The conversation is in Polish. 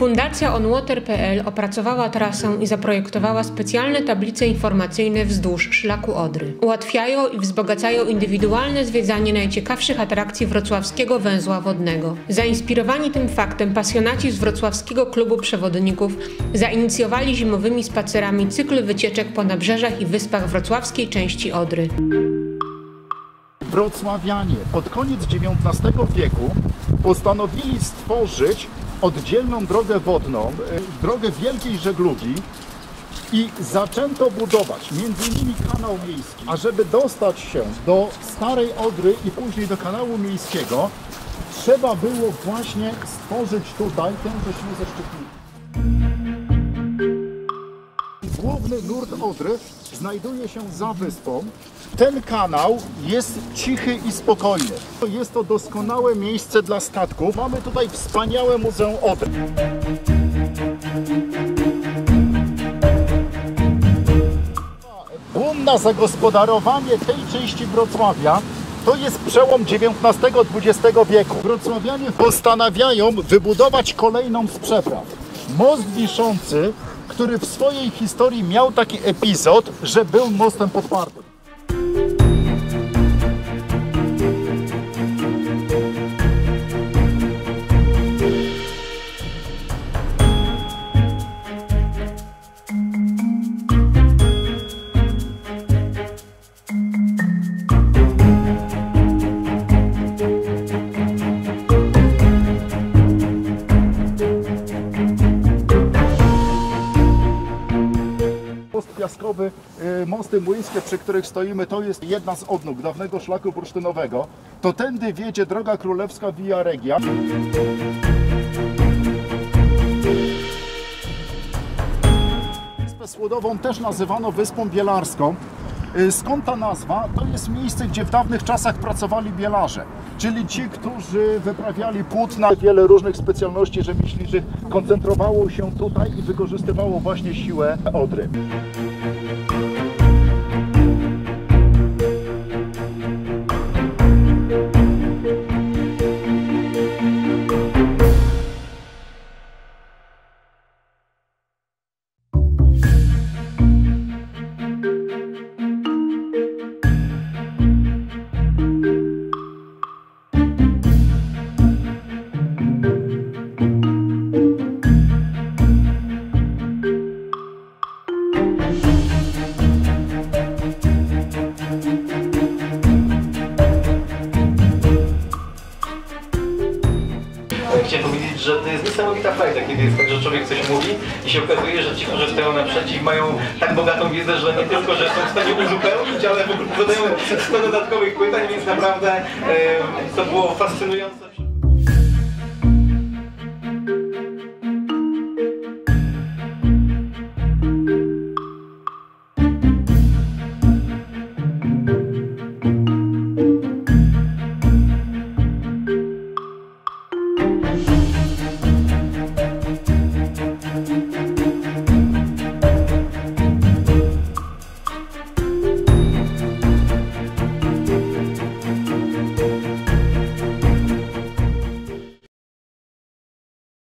Fundacja onwater.pl opracowała trasę i zaprojektowała specjalne tablice informacyjne wzdłuż szlaku Odry. Ułatwiają i wzbogacają indywidualne zwiedzanie najciekawszych atrakcji wrocławskiego węzła wodnego. Zainspirowani tym faktem pasjonaci z Wrocławskiego Klubu Przewodników zainicjowali zimowymi spacerami cykl wycieczek po nabrzeżach i wyspach wrocławskiej części Odry. Wrocławianie pod koniec XIX wieku postanowili stworzyć oddzielną drogę wodną, drogę wielkiej żeglugi i zaczęto budować m.in. kanał miejski. A żeby dostać się do Starej Odry i później do kanału miejskiego, trzeba było właśnie stworzyć tutaj tęże śluzę szczytników. Główny nurt Odry znajduje się za wyspą. Ten kanał jest cichy i spokojny. Jest to doskonałe miejsce dla statków. Mamy tutaj wspaniałe Muzeum Odry. Boom na zagospodarowanie tej części Wrocławia to jest przełom XIX-XX wieku. Wrocławianie postanawiają wybudować kolejną z przepraw. Most wiszący, który w swojej historii miał taki epizod, że był mostem podpartym. Most piaskowy, mosty młyńskie, przy których stoimy, to jest jedna z odnóg dawnego szlaku bursztynowego. To tędy wiedzie droga królewska Via Regia. Wyspę Słodową też nazywano Wyspą Bielarską. Skąd ta nazwa? To jest miejsce, gdzie w dawnych czasach pracowali bielarze, czyli ci, którzy wyprawiali płótna. Wiele różnych specjalności rzemieślniczych koncentrowało się tutaj i wykorzystywało właśnie siłę Odry. Chciałem powiedzieć, że to jest niesamowita frajda, kiedy jest tak, że człowiek coś mówi i się okazuje, że ci, którzy stoją naprzeciw, mają tak bogatą wiedzę, że nie tylko, że są w stanie uzupełnić, ale w ogóle zadają 100 dodatkowych pytań, więc naprawdę to było fascynujące.